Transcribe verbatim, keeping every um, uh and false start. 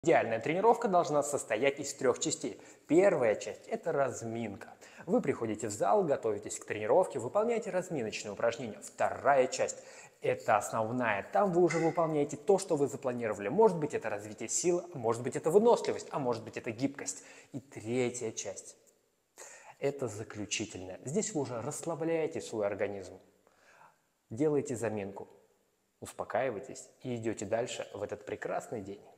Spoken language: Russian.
Идеальная тренировка должна состоять из трех частей. Первая часть – это разминка. Вы приходите в зал, готовитесь к тренировке, выполняете разминочные упражнения. Вторая часть – это основная. Там вы уже выполняете то, что вы запланировали. Может быть, это развитие сил, может быть, это выносливость, а может быть, это гибкость. И третья часть – это заключительная. Здесь вы уже расслабляете свой организм, делаете заминку, успокаиваетесь и идете дальше в этот прекрасный день.